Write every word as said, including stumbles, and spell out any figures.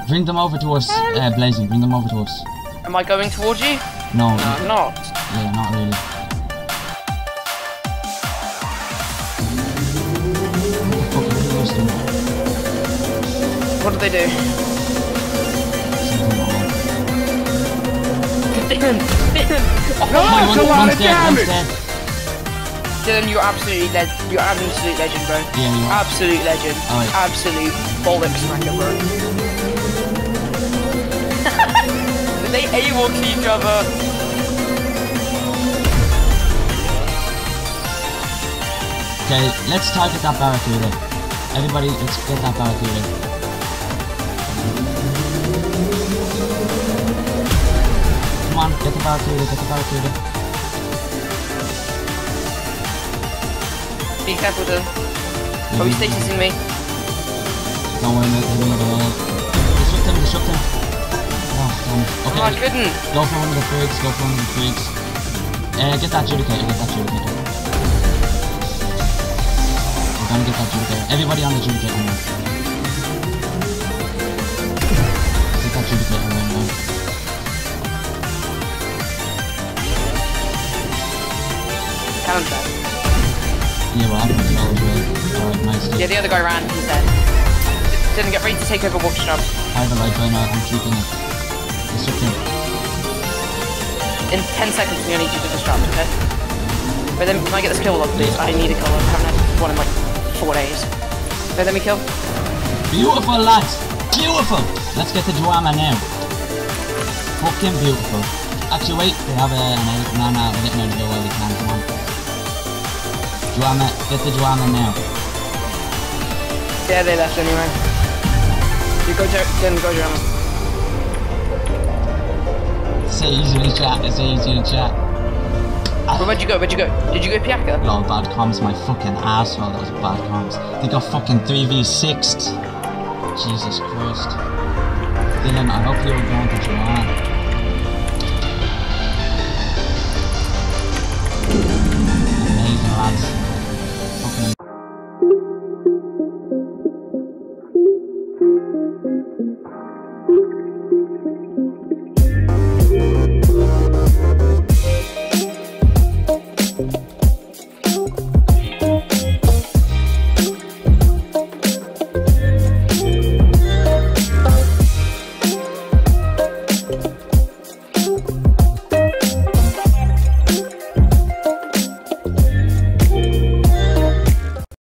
Bring them over to us, uh, Blazing. Bring them over to us. Am I going towards you? No. No, I'm not. Yeah, not really. What do they do? Dylan! Dylan! Oh, No, my one, God! one's dead, one's dead. Dylan, you're absolutely le you're an absolute legend, bro. Yeah, you are. Absolute legend. Oh, yeah. Absolute bollock smacker, bro. They able to each other. Okay, let's target that barracuda. Everybody, let's get that barracuda. Come on, get the barracuda, get the barracuda. Be careful, Dylan. Oh, he's statusing me. Don't worry, let him get away. Disrupt him, disrupt him. Oh, damn. Okay, Oh, I couldn't. go for one of the freaks, go for one of the freaks. Uh, get that judicator, get that judicator. We're gonna get that judicator. Everybody on the judicator now. Get that judicator right now. Cannon's dead. Yeah, well, I'm gonna go as well. Alright, nice. Yeah, the other guy ran. He's dead. Didn't get ready to take over Wolf's job. I have a life right now, I'm keeping it. Disrupt him. In ten seconds, we need you to distract, okay? But then, can I get this kill up, please? I need a kill. I haven't had one in like four days. Wait, let me kill. Beautiful, lads! Beautiful! Let's get the Joama now. Fucking beautiful. Actually, wait, they have a, an eight. No, no, we're getting out of here while we can. Come on. Joama, get the Joama now. Yeah, they left anyway. You go, then go, Joama. Say easily chat, it's easy to chat. Well, where'd you go? Where'd you go? Did you go Piaka? Lol, bad comms, my fucking asshole, that was bad comms. They got fucking three v six'd. Jesus Christ. Dylan, I hope you were going to Joanne. Amazing, lads.